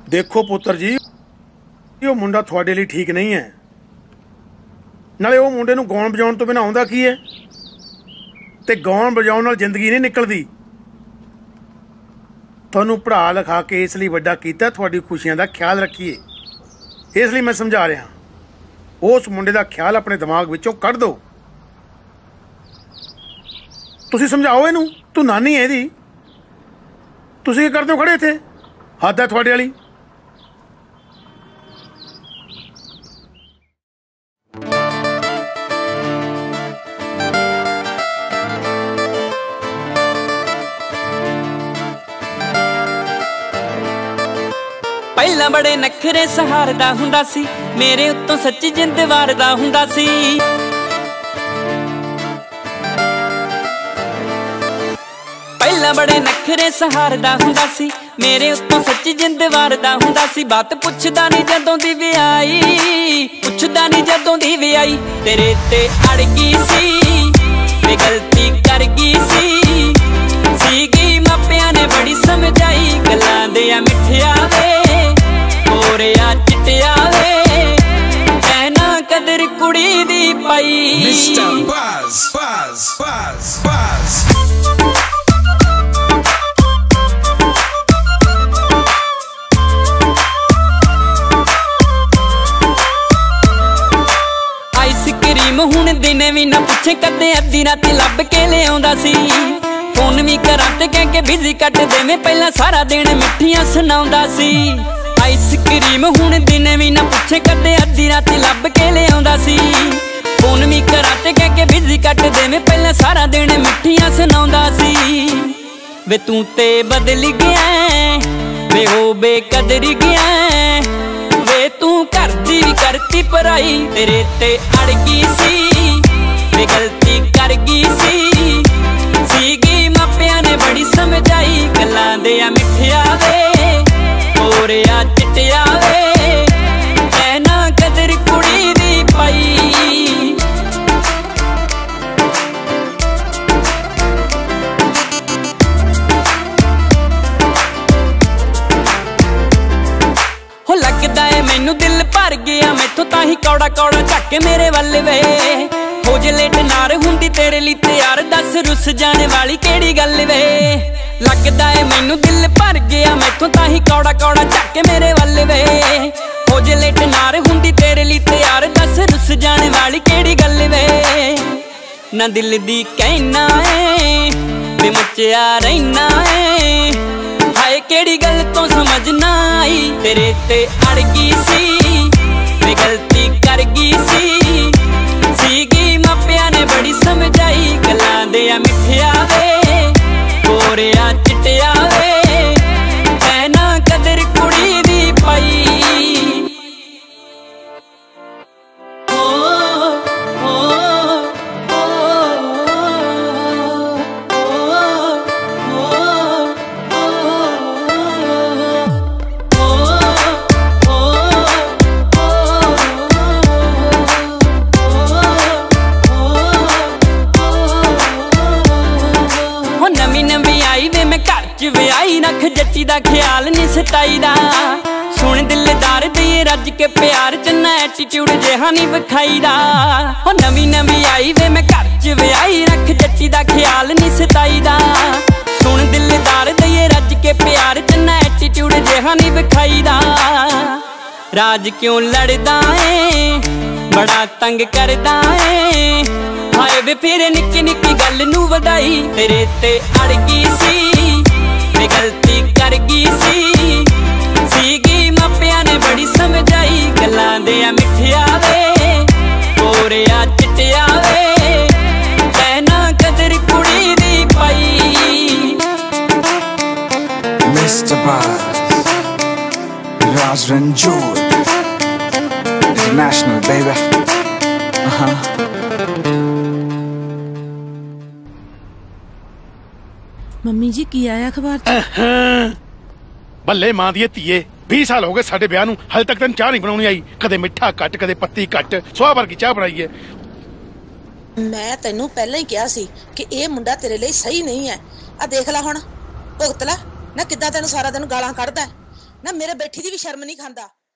देखो पुत्र जी, वो मुंडा थोड़े लिए ठीक नहीं है। नाले वो मुंडे नूं गाउण बजाउण तो बिना आउंदा की है, ते गाउण बजाउण नाल जिंदगी नहीं निकलदी। तुहानूं पढ़ा लिखा के इसलिए वड्डा कीता, तुहाडी खुशियां दा ख्याल रखिए, इसलिए मैं समझा रहा। उस मुंडे दा ख्याल अपने दिमाग विचों कढ दो। तुसीं समझाओ इनू, तू नानी है इहदी, तुसीं की करदे हो खड़े इत्थे? हद है तुहाडे वाली। ਪਹਿਲਾਂ ਬੜੇ ਨਖਰੇ ਸਹਾਰਦਾ ਹੁੰਦਾ ਸੀ, ਮੇਰੇ ਉੱਤੋਂ ਸੱਚੀ ਜਿੰਦ ਵਾਰਦਾ ਹੁੰਦਾ ਸੀ। ਪਹਿਲਾਂ ਬੜੇ ਨਖਰੇ ਸਹਾਰਦਾ ਹੁੰਦਾ ਸੀ, ਮੇਰੇ ਉੱਤੋਂ ਸੱਚੀ ਜਿੰਦ ਵਾਰਦਾ ਹੁੰਦਾ ਸੀ। ਬਾਤ ਪੁੱਛਦਾ ਨਹੀਂ ਜਦੋਂ ਦੀ ਵਿਆਹੀ, ਪੁੱਛਦਾ ਨਹੀਂ ਜਦੋਂ ਦੀ ਵਿਆਹੀ। ਤੇਰੇ ਤੇ ਅੜ ਗਈ ਸੀ, ਵੇ ਗਲਤੀ ਕਰ ਗਈ ਸੀ। ਸੀਗੀ ਮਾਪਿਆਂ ਨੇ ਬੜੀ ਸਮਝਾਈ, ਗੱਲਾਂ ਦੇ ਆ ਮਿੱਠਿਆ ਵੇ, ਹੋਰਿਆ ਚਿੱਟਿਆ ਵੇ, ਕਹਿਣਾ ਕਦਰ ਕੁੜੀ ਦੀ ਪਾਈ। ਮਿਸਟਰ ਬਸ ਬਸ ਬਸ ਬਸ। ਆਈਸਕ੍ਰੀਮ ਹੁਣ ਦਿਨੇ ਵੀ ਨਾ ਪੁੱਛੇ, ਕਦੇ ਅੱਧੀ ਰਾਤੀ ਲੱਭ ਕੇ ਲਿਆਉਂਦਾ ਸੀ। ਫੋਨ ਵੀ ਕਰਾਂ ਤੇ ਕਹਿ ਕੇ ਬਿਜ਼ੀ ਕੱਟ ਦੇਵੇਂ, ਪਹਿਲਾਂ ਸਾਰਾ ਦਿਨ ਮਿੱਠੀਆਂ ਸੁਣਾਉਂਦਾ ਸੀ। ਆਈਸਕ੍ਰੀਮ ਹੁਣ ਦਿਨੇ ਵੀ ਨਾ ਪੁੱਛੇ, ਕਦੇ ਅੱਧੀ ਰਾਤੀ ਲੱਭ ਕੇ ਲਿਆਉਂਦਾ ਸੀ। ਫੋਨ ਵੀ ਕਰਾਂ ਤੇ ਕਹਿ ਕੇ ਬਿਜ਼ੀ ਕੱਟ ਦੇਵੇਂ, ਪਹਿਲਾਂ ਸਾਰਾ ਦਿਨ ਮਿੱਠੀਆਂ ਸੁਣਾਉਂਦਾ ਸੀ। ਵੇ ਤੂੰ ਤੇ ਬਦਲ ਗਿਆ, ਵੇ ਹੋ ਬੇਕਦਰ ਗਿਆ, ਵੇ ਤੂੰ ਘਰ ਦੀ ਕਰਤੀ ਪਰਾਈ। ਤੇਰੇ ਤੇ ਅੜ ਗਈ ਸੀ, ਵੇ ਗਲਤੀ ਕਰ ਗਈ ਸੀ। ਸੀਗੀ ਮਾਪਿਆਂ ਨੇ ਬੜੀ ਸਮਝਾਈ, ਗੱਲਾਂ ਦੇ ਆ ਮਿੱਠਿਆ ਵੇ, ਹੋਰਿਆ ਚਿੱਟਿਆ ਵੇ, ਕਹਿਣਾ ਕਦਰ ਕੁੜੀ ਦੀ ਪਾਈ। ਹੋ ਲੱਗਦਾ ਏ ਮੈਨੂੰ ਦਿਲ ਭਰ ਗਿਆ ਮੈਥੋਂ, ਤਾਂ ਹੀ ਕੌੜਾ ਕੌੜਾ ਝੱਕ ਮੇਰੇ ਵੱਲ ਵੇ। ਹੋ ਜੇ ਲੇਟ ਨਾਰ ਹੁੰਦੀ ਤੇਰੇ ਲਈ ਤਿਆਰ, ਦੱਸ ਰੁੱਸ ਜਾਣੇ ਵਾਲੀ ਕਿਹੜੀ ਗੱਲ ਵੇ। ਲੱਗਦਾ ਏ ਮੈਨੂੰ ਦਿਲ ਭਰ ਗਿਆ ਮੈਥੋਂ, ਤਾਂ ਹੀ ਕੌੜਾ ਕੌੜਾ ਝੱਕ ਮੇਰੇ ਵੱਲ ਵੇ। ਹੋ ਜੇ ਲੇਟ ਨਾਰ ਹੁੰਦੀ ਤੇਰੇ ਲਈ ਤਿਆਰ, ਦੱਸ ਰੁੱਸ ਜਾਣੇ ਵਾਲੀ ਕਿਹੜੀ ਗੱਲ ਵੇ। ਨਾ ਦਿਲ ਦੀ ਕਹਿਣਾ ਏ, ਵੇ ਮੁੱਚਿਆ ਰਹਿਣਾ ਏ, ਹਾਏ ਕਿਹੜੀ ਗੱਲ ਤੋਂ ਸਮਝ ਨਾ ਆਈ। ਤੇਰੇ ਤੇ ਅੜ ਗਈ ਸੀ, ਵੇ ਗਲਤੀ ਕਰ ਗਈ ਸੀ। ਸੀਗੀ ਮਾਪਿਆਂ ਨੇ ਬੜੀ ਸਮਝਾਈ, ਗੱਲਾਂ ਦੇ ਆ ਮਿੱਠਿਆ ਵੇ, ਹੋਰਿਆ ਚਿੱਟਿਆ ਵੇ, ਕਹਿਣਾ ਕਦਰ ਕੁੜੀ ਦੀ ਪਾਈ। ਵਿਆਹੀ ਰੱਖ ਜੱਟੀ ਦਾ ਖਿਆਲ ਨੀ ਸਤਾਈ ਦਾ, ਸੁਣ ਦਿਲਦਾਰ ਦੇ ਰੱਜ ਕੇ ਪਿਆਰ ਚੰਨਾ ਐਟੀਟਿਊਡ ਜਿਹਾ ਨੀ ਵਿਖਾਈ ਦਾ। ਹੋ ਨਵੀਂ ਨਵੀਂ ਆਈ ਵੇ ਮੈਂ ਘਰ 'ਚ ਵਿਆਹੀ ਰੱਖ ਜੱਟੀ ਦਾ ਖਿਆਲ ਨੀ ਸਤਾਈ ਦਾ, ਸੁਣ ਦਿਲਦਾਰ ਦੇ ਰੱਜ ਕੇ ਪਿਆਰ ਚੰਨਾ ਐਟੀਟਿਊਡ ਜਿਹਾ ਨੀ ਵਿਖਾਈ ਦਾ। ਰਾਜ ਕਿਉਂ ਲੜਦਾ ਏ, ਬੜਾ ਤੰਗ ਕਰਦਾ ਏ, ਹਾਏ ਵੇ ਫਿਰ ਨਿੱਕੀ ਨਿੱਕੀ ਗੱਲ ਨੂੰ ਵਧਾਈ। ਤੇਰੇ ਤੇ ਅੜ ਗਈ ਸੀ, ਵੇ ਗਲਤੀ ਕਰ ਗਈ ਸੀ। ਸੀਗੀ ਮਾਪਿਆਂ ਨੇ ਬੜੀ ਸਮਝਾਈ, ਗੱਲਾਂ ਦੇ ਆ ਮਿੱਠਿਆ ਵੇ, ਹੋਰਿਆ ਚਿੱਟਿਆ ਵੇ, ਕਹਿਣਾ ਕਦਰ ਕੁੜੀ ਦੀ ਪਾਈ। Mister boss, Raj Ranjot, international baby. Mummy ji ਕੀ ਆਇਆ ਅਖਬਾਰ 'ਚ? ਬੱਲੇ ਮਾਂ ਦੀ ਧੀਏ, 20 ਸਾਲ ਹੋ ਗਏ ਸਾਡੇ ਵਿਆਹ ਨੂੰ, ਹਲੇ ਤੱਕ ਤੈਨੂੰ ਚਾਹ ਨਹੀਂ ਬਣਾਉਣੀ ਆਈ। ਕਦੇ ਮਿੱਠਾ ਘੱਟ, ਕਦੇ ਪੱਤੀ ਘੱਟ, ਸੁਆਹ ਵਰਗੀ ਚਾਹ ਬਣਾਈ ਹੈ। ਮੈਂ ਤੈਨੂੰ ਪਹਿਲਾਂ ਹੀ ਕਿਹਾ ਸੀ ਕਿ ਇਹ ਮੁੰਡਾ ਤੇਰੇ ਲਈ ਸਹੀ ਨਹੀਂ ਹੈ। ਆ ਦੇਖ ਲੈ ਹੁਣ, ਭੁਗਤ ਲੈ ਨਾ ਕਿੱਦਾਂ ਤੈਨੂੰ ਸਾਰਾ ਦਿਨ ਗਾਲਾਂ ਕੱਢਦਾ। ਨਾ ਮੇਰੇ ਬੈਠੀ ਦੀ ਵੀ ਸ਼ਰਮ ਨਹੀਂ ਖਾਂਦਾ।